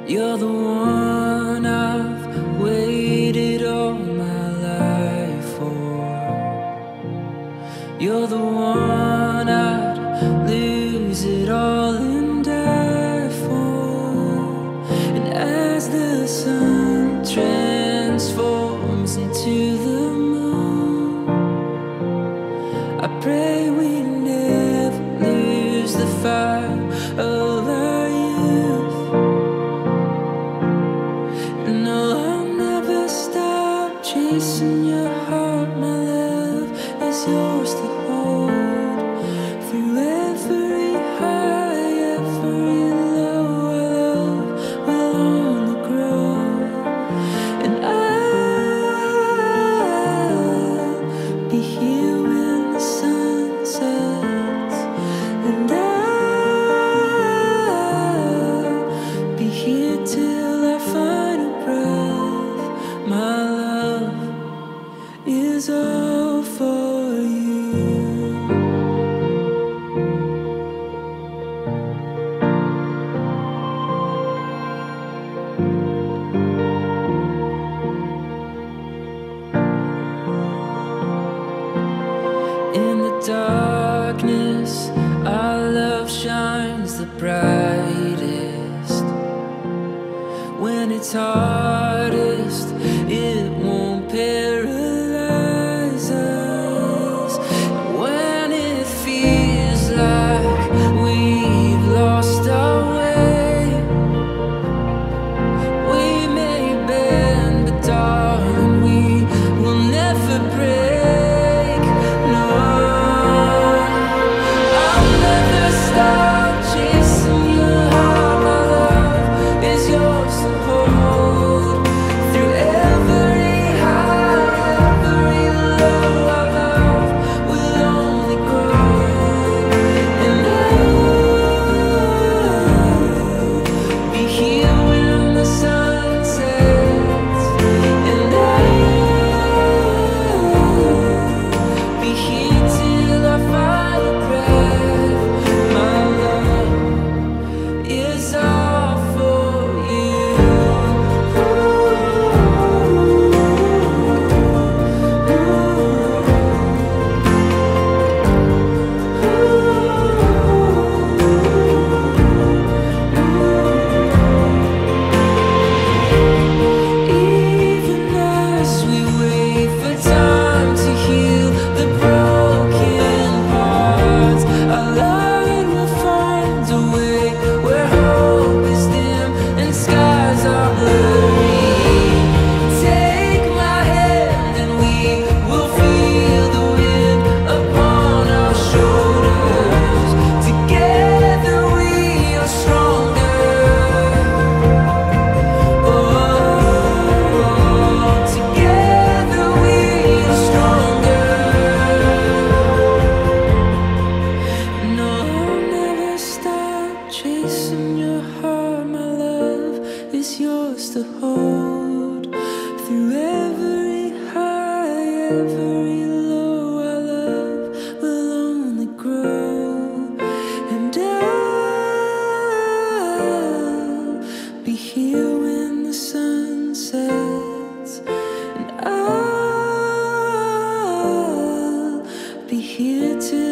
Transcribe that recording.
You're the one I've waited all my life for. You're the one I'd lose it all and die for. And as the sun transforms into the moon, I pray we never lose the fire of our youth. No, I'll never stop chasing your heart. My love is yours to hold through every high, every low. Our love will only grow, and I'll be here when the sun sets, and I'll be here till our final breath. My love is all for you. In the darkness, our love shines the brightest. When it's hardest, it won't paralyze us. When it feels like we've lost our way, we may bend, but darling, we will never break. No, I'll never stop chasing your heart. My love is yours to hold through every high, every low. Our love will only grow, and I'll be here when the sun sets, and I'll be here till our final breath. My love is all for you. Even as we wait for time to heal the broken parts, our light will find a way where hope is dim and skies are blurry. Take my hand and we will feel the wind upon our shoulders. Together we are stronger. Oh, together we are stronger. No, I'll never stop chasing your heart. My love is yours to hold through every high, every low. Our love will only grow, and I'll be here when the sun sets, and I'll be here till